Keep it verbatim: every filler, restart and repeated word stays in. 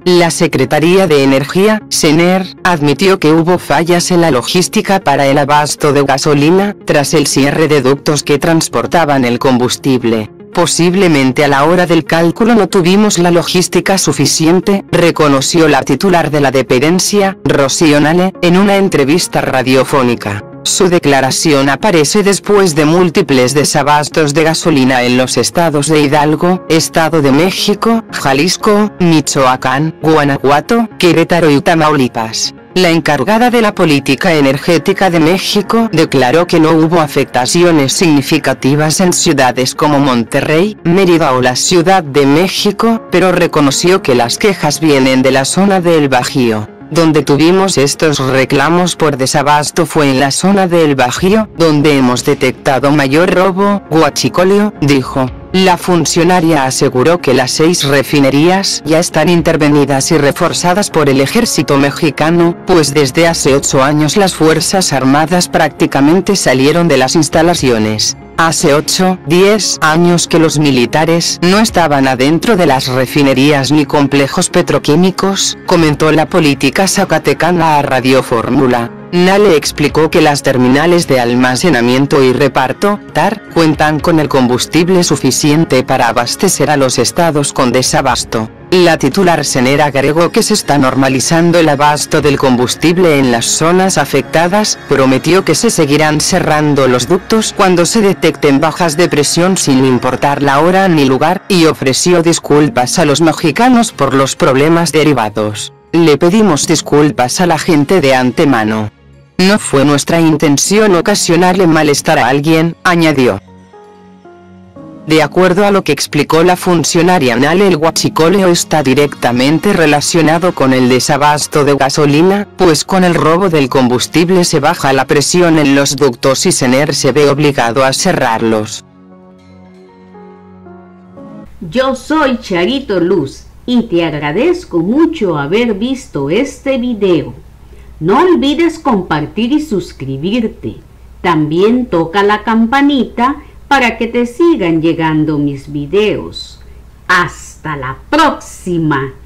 La Secretaría de Energía, SENER, admitió que hubo fallas en la logística para el abasto de gasolina, tras el cierre de ductos que transportaban el combustible. Posiblemente a la hora del cálculo no tuvimos la logística suficiente, reconoció la titular de la dependencia, Rocío Nale, en una entrevista radiofónica. Su declaración aparece después de múltiples desabastos de gasolina en los estados de Hidalgo, Estado de México, Jalisco, Michoacán, Guanajuato, Querétaro y Tamaulipas. La encargada de la política energética de México declaró que no hubo afectaciones significativas en ciudades como Monterrey, Mérida o la Ciudad de México, pero reconoció que las quejas vienen de la zona del Bajío. Donde tuvimos estos reclamos por desabasto fue en la zona del Bajío, donde hemos detectado mayor robo, huachicoleo, dijo. La funcionaria aseguró que las seis refinerías ya están intervenidas y reforzadas por el ejército mexicano, pues desde hace ocho años las Fuerzas Armadas prácticamente salieron de las instalaciones. Hace ocho, diez años que los militares no estaban adentro de las refinerías ni complejos petroquímicos, comentó la política zacatecana a Radio Fórmula. Nale explicó que las terminales de almacenamiento y reparto, T A R, cuentan con el combustible suficiente para abastecer a los estados con desabasto. La titular SENER agregó que se está normalizando el abasto del combustible en las zonas afectadas, prometió que se seguirán cerrando los ductos cuando se detecten bajas de presión sin importar la hora ni lugar, y ofreció disculpas a los mexicanos por los problemas derivados. Le pedimos disculpas a la gente de antemano. No fue nuestra intención ocasionarle malestar a alguien, añadió. De acuerdo a lo que explicó la funcionaria Nale, el huachicoleo está directamente relacionado con el desabasto de gasolina, pues con el robo del combustible se baja la presión en los ductos y SENER se ve obligado a cerrarlos. Yo soy Charito Luz y te agradezco mucho haber visto este video. No olvides compartir y suscribirte. También toca la campanita para que te sigan llegando mis videos. ¡Hasta la próxima!